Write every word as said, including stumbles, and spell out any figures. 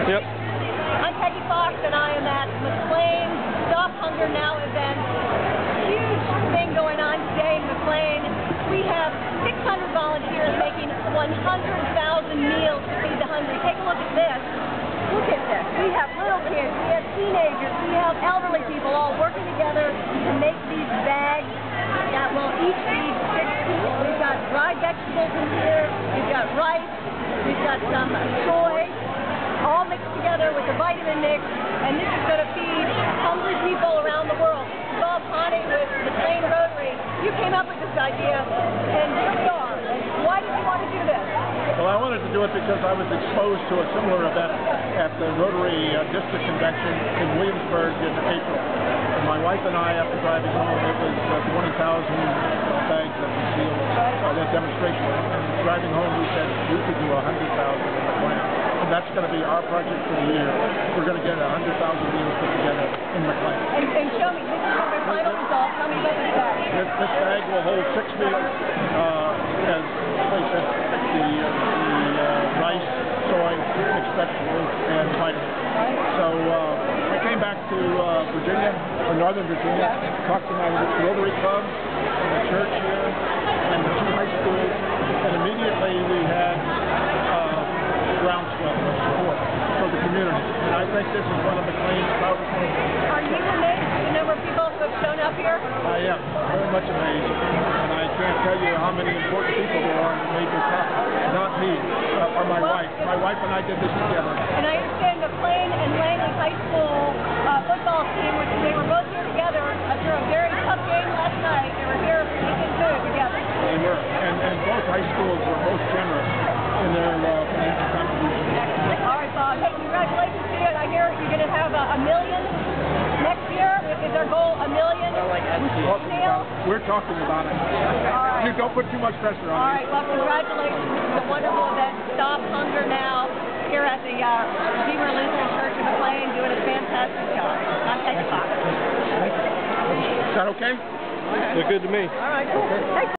Yep. I'm Peggy Fox, and I am at McLean Stop Hunger Now event. Huge thing going on today in McLean. We have six hundred volunteers making one hundred thousand meals to feed the hungry. Take a look at this. Look at this. We have little kids, we have teenagers, we have elderly people all working together to make these bags that will each feed six people. We've got dried vegetables in here, we've got rice, we've got some soy, all mixed together with a vitamin mix, and this is going to feed hungry people around the world. Bob Connie with McLean Rotary, you came up with this idea, and here we are. Why did you want to do this? Well, I wanted to do it because I was exposed to a similar event at the Rotary uh, District Convention in Williamsburg in April. And my wife and I, after driving home, it was uh, twenty thousand bags that we sealed, uh, that demonstration. And driving home, we said we could do one hundred thousand in McLean. And that's going to be our project for the year. We're going to get one hundred thousand meals put together in McLean. And, and show me, this is the final result. Tell me about this bag. This, this bag will hold six meals, uh, as they said, the, uh, the uh, rice, soy, mixed vegetables, and vitamins. So uh, I came back to uh, Virginia, or Northern Virginia, talked to my Rotary Club, and the church here, and the two high schools, and immediately we had uh, groundswell of support for the community. And I think this is one of McLean's proudest moments. Are you amazed at the number of people who have shown up here? I am very much amazed, and I can't tell you how many important people there are who made this happen. Not me, uh, or my well, wife. My wife and I did this together. And I understand McLean and Langley High School uh, football team, which they were both here together after a very tough game last night. They were here making good together. They were, and, and both high schools were most generous in their uh, financial contributions. Excellent. All right, Bob. Hey, congratulations to you. And I hear you're going to have a, a million next year. Is our goal a million? We're talking about it. We're talking about it. All right. You don't put too much pressure on All me. right. Well, congratulations. It's a wonderful event. Stop Hunger Now here at the uh, Redeemer Lutheran Church in McLean, doing a fantastic job. I'm Peggy Fox. Is that okay? They're good to me. All right. Cool. Hey.